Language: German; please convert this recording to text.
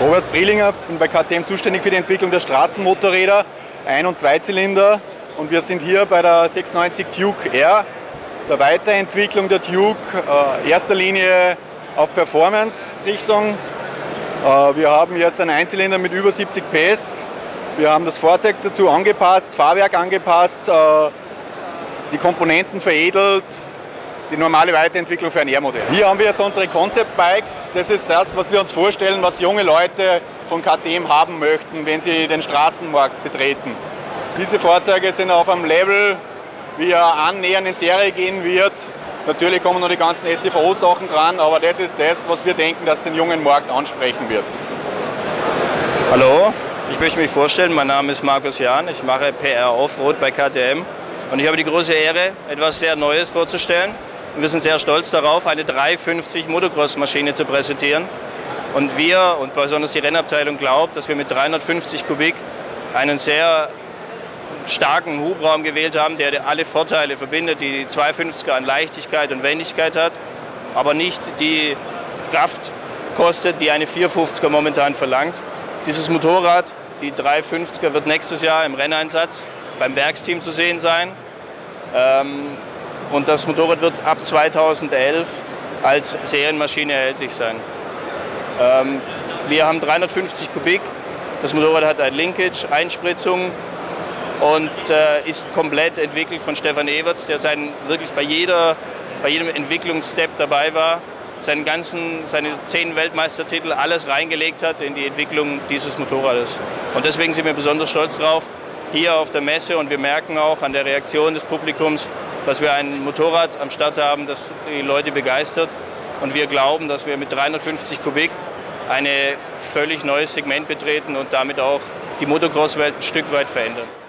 Robert Brilinger, bin bei KTM zuständig für die Entwicklung der Straßenmotorräder, Ein- und Zweizylinder. Und wir sind hier bei der 690 Duke R, der Weiterentwicklung der Duke, erster Linie auf Performance-Richtung. Wir haben jetzt einen Einzylinder mit über 70 PS. Wir haben das Fahrzeug dazu angepasst, Fahrwerk angepasst, die Komponenten veredelt, die normale Weiterentwicklung für ein R-Modell. Hier haben wir jetzt unsere Concept Bikes. Das ist das, was wir uns vorstellen, was junge Leute von KTM haben möchten, wenn sie den Straßenmarkt betreten. Diese Fahrzeuge sind auf einem Level, wie er annähernd in Serie gehen wird. Natürlich kommen noch die ganzen STVO-Sachen dran, aber das ist das, was wir denken, dass den jungen Markt ansprechen wird. Hallo, ich möchte mich vorstellen, mein Name ist Markus Jahn, ich mache PR Offroad bei KTM und ich habe die große Ehre, etwas sehr Neues vorzustellen. Und wir sind sehr stolz darauf, eine 350 Motocross-Maschine zu präsentieren. Und wir, und besonders die Rennabteilung, glaubt, dass wir mit 350 Kubik einen sehr starken Hubraum gewählt haben, der alle Vorteile verbindet, die die 250er an Leichtigkeit und Wendigkeit hat, aber nicht die Kraft kostet, die eine 450er momentan verlangt. Dieses Motorrad, die 350er, wird nächstes Jahr im Renneinsatz beim Werksteam zu sehen sein. Und das Motorrad wird ab 2011 als Serienmaschine erhältlich sein. Wir haben 350 Kubik, das Motorrad hat ein Linkage, Einspritzung und ist komplett entwickelt von Stefan Everts, der wirklich bei jedem Entwicklungsstep dabei war, seine 10 Weltmeistertitel, alles reingelegt hat in die Entwicklung dieses Motorrades. Und deswegen sind wir besonders stolz drauf, hier auf der Messe, und wir merken auch an der Reaktion des Publikums, dass wir ein Motorrad am Start haben, das die Leute begeistert. Und wir glauben, dass wir mit 350 Kubik ein völlig neues Segment betreten und damit auch die Motocross-Welt ein Stück weit verändern.